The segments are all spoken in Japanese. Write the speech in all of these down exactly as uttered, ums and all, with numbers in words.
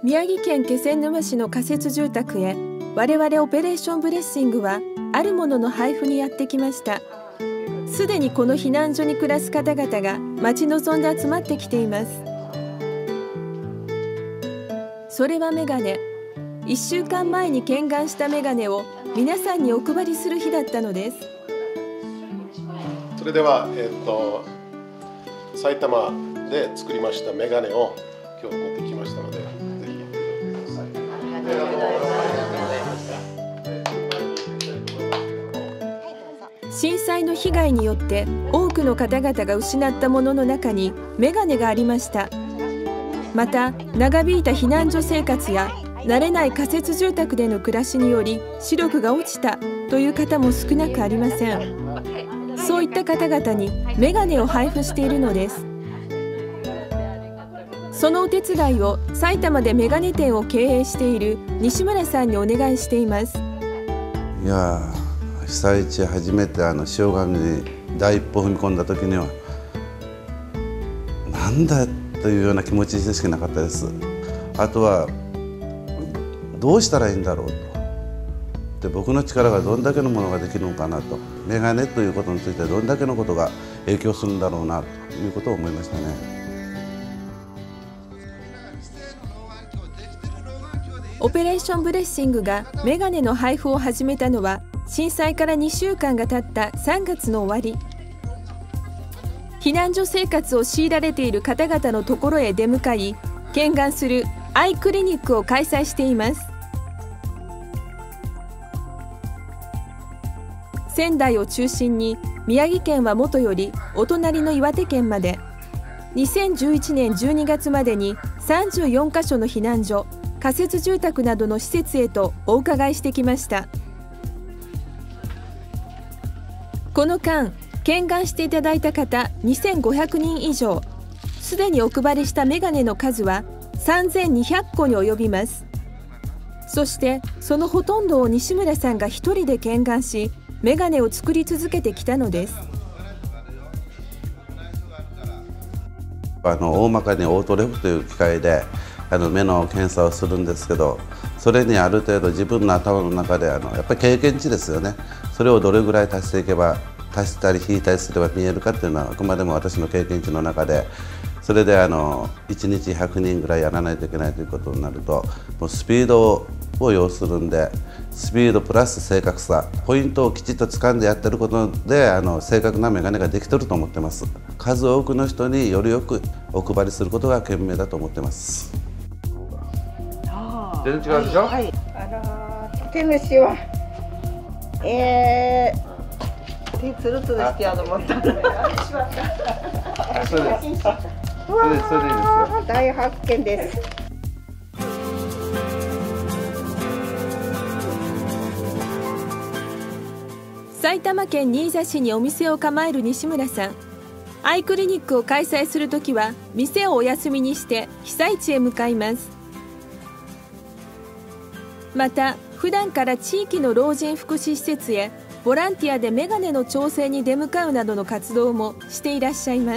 宮城県気仙沼市の仮設住宅へ我々オペレーションブレッシングはあるものの配布にやってきました。すでにこの避難所に暮らす方々が待ち望んで集まってきています。それはメガネ。いっしゅうかんまえに見願したメガネを皆さんにお配りする日だったのです。 それでは、えっと、埼玉で作りましたメガネを今日持ってきましたので、ぜひ見てください。 震災の被害によって多くの方々が失ったものの中にメガネがありました。また長引いた避難所生活や慣れない仮設住宅での暮らしにより視力が落ちたという方も少なくありません。そういった方々にメガネを配布しているのです。そのお手伝いを埼玉でメガネ店を経営している西村さんにお願いしています。 いや被災地初めてあの塩竈に第一歩踏み込んだ時にはなんだというような気持ちでしかなかったです。あとはどうしたらいいんだろうと。で僕の力がどんだけのものができるのかなと。メガネということについてどんだけのことが影響するんだろうなということを思いましたね。 オペレーションブレッシングがメガネの配布を始めたのは震災からにしゅうかんが経ったさんがつの終わり。避難所生活を強いられている方々のところへ出向かい見願するアイクリニックを開催しています。仙台を中心に宮城県はもとよりお隣の岩手県までにせんじゅういちねんじゅうにがつまでにさんじゅうよんかしょの避難所、仮設住宅などの施設へとお伺いしてきました。この間見願していただいた方にせんごひゃくにん以上、すでにお配りしたメガネの数はさんぜんにひゃっこに及びます。そしてそのほとんどを西村さんが一人で見願しメガネを作り続けてきたのです。 あの大まかにオートレフという機械であの目の検査をするんですけど、それにある程度自分の頭の中であのやっぱり経験値ですよね。それをどれぐらい足していけば足したり引いたりすれば見えるかっていうのはあくまでも私の経験値の中で、それであのいちにちひゃくにんぐらいやらないといけないということになると、もうスピードを要するんで、スピードプラス正確さ、ポイントをきちっと掴んでやってることであの正確なメガネができてると思ってます。数多くの人によりよくお配りすることが賢明だと思ってます。全然違うでしょ。はいはい、 あら手虫はえー、手つるつるしてやるもんだ。そうです。それで、それでいいですよ。大発見です。 埼玉県新座市にお店を構える西村さん。アイクリニックを開催するときは店をお休みにして被災地へ向かいます。また普段から地域の老人福祉施設へボランティアでメガネの調整に出向かうなどの活動もしていらっしゃいます。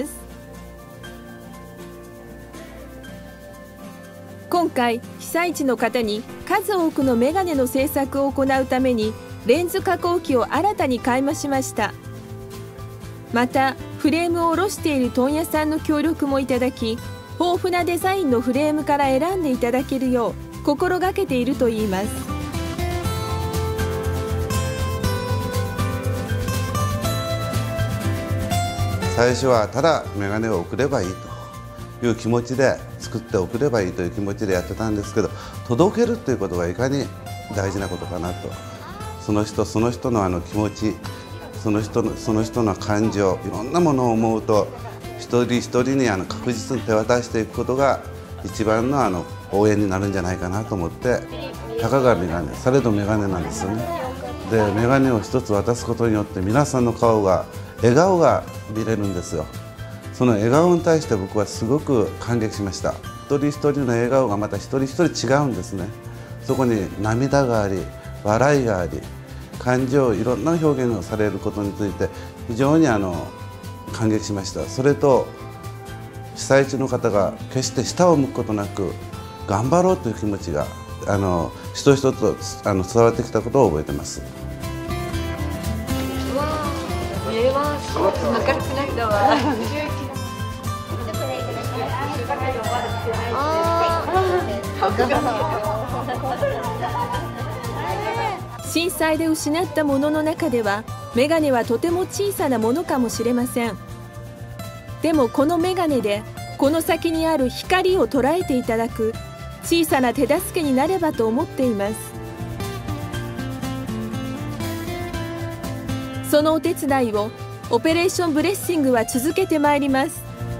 今回被災地の方に数多くのメガネの製作を行うためにレンズ加工機を新たに買い増しました。またフレームを卸している問屋さんの協力もいただき、豊富なデザインのフレームから選んでいただけるよう心がけているといいます。 最初はただメガネを送ればいいという気持ちで作って送ればいいという気持ちでやってたんですけど、届けるっていうことがいかに大事なことかなと。その人その人のあの気持ち、その人のその人の感情、いろんなものを思うと一人一人にあの確実に手渡していくことが一番のあの応援になるんじゃないかなと思って、たかがメガネ、されどメガネなんですよね。でメガネを一つ渡すことによって皆さんの顔が笑顔が見れるんですよ。その笑顔に対して僕はすごく感激しました。一人一人の笑顔がまた一人一人違うんですね。そこに涙があり笑いがあり感情、いろんな表現をされることについて非常にあの感激しました。それと被災地の方が決して下を向くことなく頑張ろうという気持ちがあの人々とあの伝わってきたことを覚えてます。 見えます。明るくなったわ。 震災で失ったものの中ではメガネはとても小さなものかもしれません。でもこのメガネでこの先にある光を捉えていただく小さな手助けになればと思っています。そのお手伝いをオペレーションブレッシングは続けてまいります。